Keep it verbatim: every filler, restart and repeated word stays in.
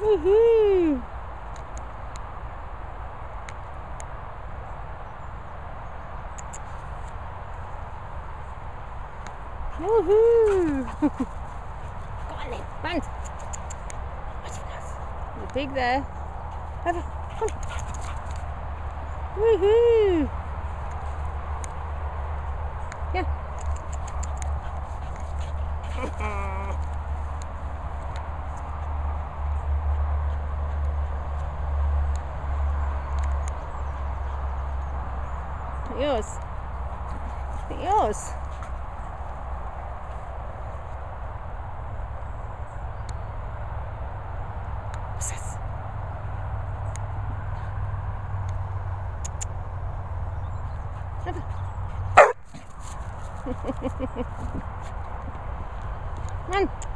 Woohoo! Woohoo! Go on then, run! Watch for us. You're big there. Over, come on. Woohoo! Yeah. Yours. Yours. What's this? Over. Run.